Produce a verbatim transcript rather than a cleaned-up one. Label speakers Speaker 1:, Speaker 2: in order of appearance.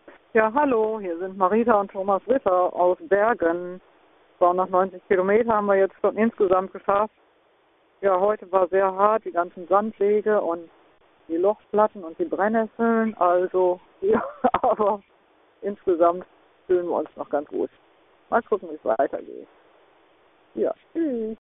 Speaker 1: Ja, hallo, hier sind Marita und Thomas Ritter aus Bergen. zweihundertneunzig Kilometer haben wir jetzt schon insgesamt geschafft. Ja, heute war sehr hart, die ganzen Sandwege und die Lochplatten und die Brennnesseln. Also, ja, aber insgesamt fühlen wir uns noch ganz gut. Mal gucken, wie es weitergeht. Ja, tschüss.